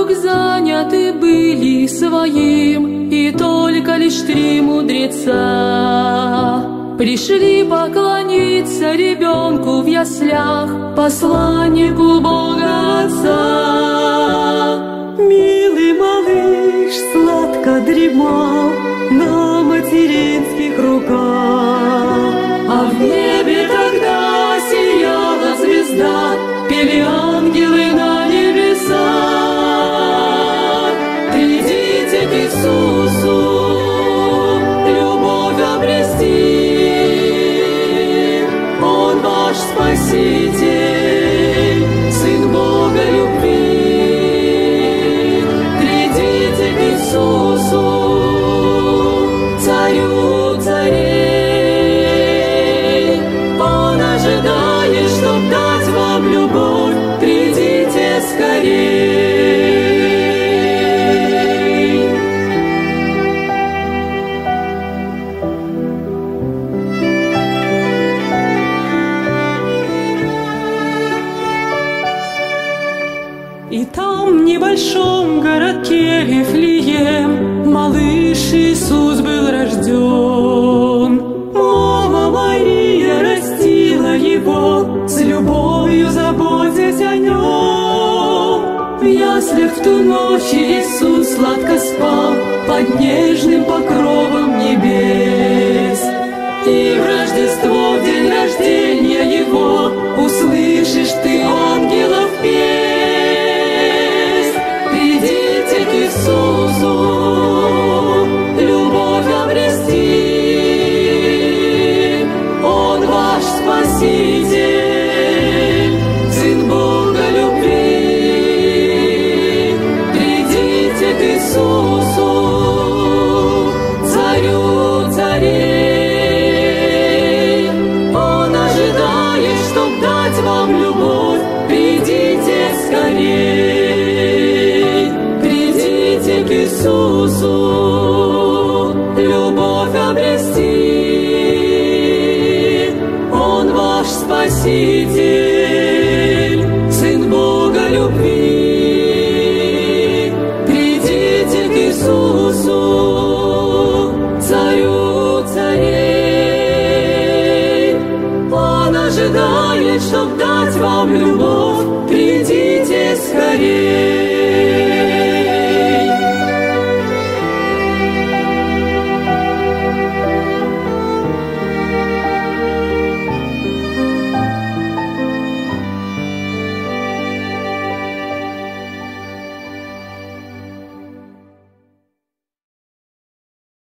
вокруг заняты были своим, и только лишь 3 мудреца пришли поклониться ребенку в яслях, посланнику Бога Отца. Милый малыш сладко дремал на материнских руках, а в небе тогда сияла звезда, пели ангелы на небесах. Придите к Иисусу, любовь обрести, Он ваш Спаситель, Сын Бога любви. Придите к Иисусу, Царю царей, Он ожидает, чтоб дать вам любовь. Придите скорей. И там, в небольшом городке Вифлеем, малыш Иисус был рожден. Мама Мария растила его, с любовью заботясь о нем. В яслях в ту ночь Иисус сладко спал под нежным покровом небес. И в Рождество, в день рождения Его, услышишь ты ангелов песнь. Придите к Иисусу, любовь обрести, Он ваш Спаситель, Сын Бога любви. Придите к Иисусу, Царю царей, Он ожидает, чтоб дать вам любовь. Придите скорей. Придите к Иисусу, любовь обрести, Он ваш Спаситель, Сын Бога любви. Придите к Иисусу, Царю царей, Он ожидает, чтоб дать вам любовь. Придите скорей.